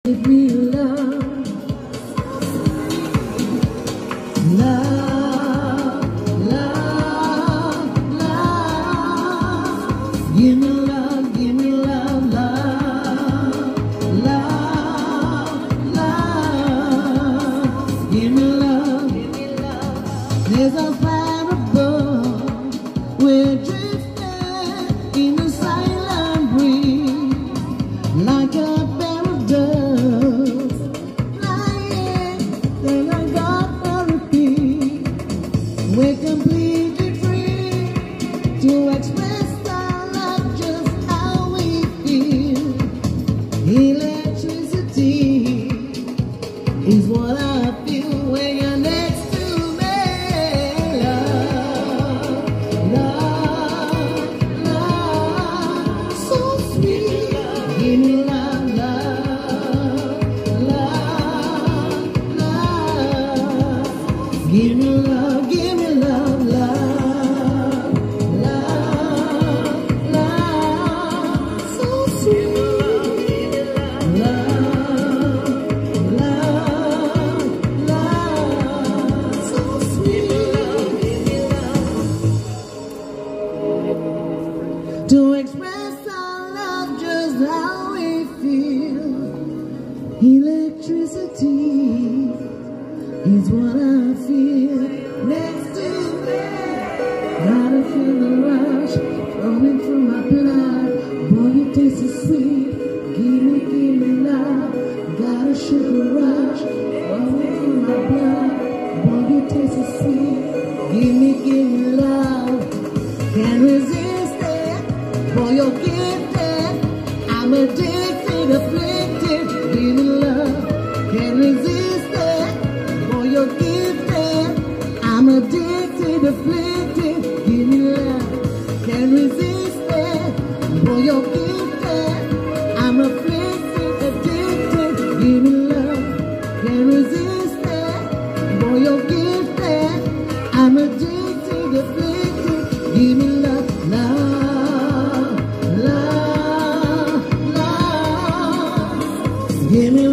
Give me love, love, love, love. Give me love, give me love, love, love, love. Give me love, give me love. There's a fire above. We're drifting in the silent breeze, like a pair of doves flying. They are God for a peace. We're completely free to express our love just how we feel. Electricity is what I feel when you're next to me. Love, love, love, so sweet. Give me love, love, love, love. Give me love, give me love, love, love, love, so sweet. Love, love, love, so sweet. To express our love just how we feel. Electricity is what I feel next to me. Gotta feel the rush flowing through my blood. Boy, your taste is sweet. Give me love. Got a sugar rush flowing through my blood. Boy, your taste is sweet. Give me love. Can't resist it. Boy, you're gifted. I'm addicted, afflicted. Give me love. Can't resist it. Boy, you're gifted. I'm addicted, afflicted. Give me love. Can't resist it. Boy, you're gifted. I'm afflicted, addicted. Give me love. Can't resist it. Boy, you're gifted. I'm addicted, afflicted. Give me love, love, love, love. Give me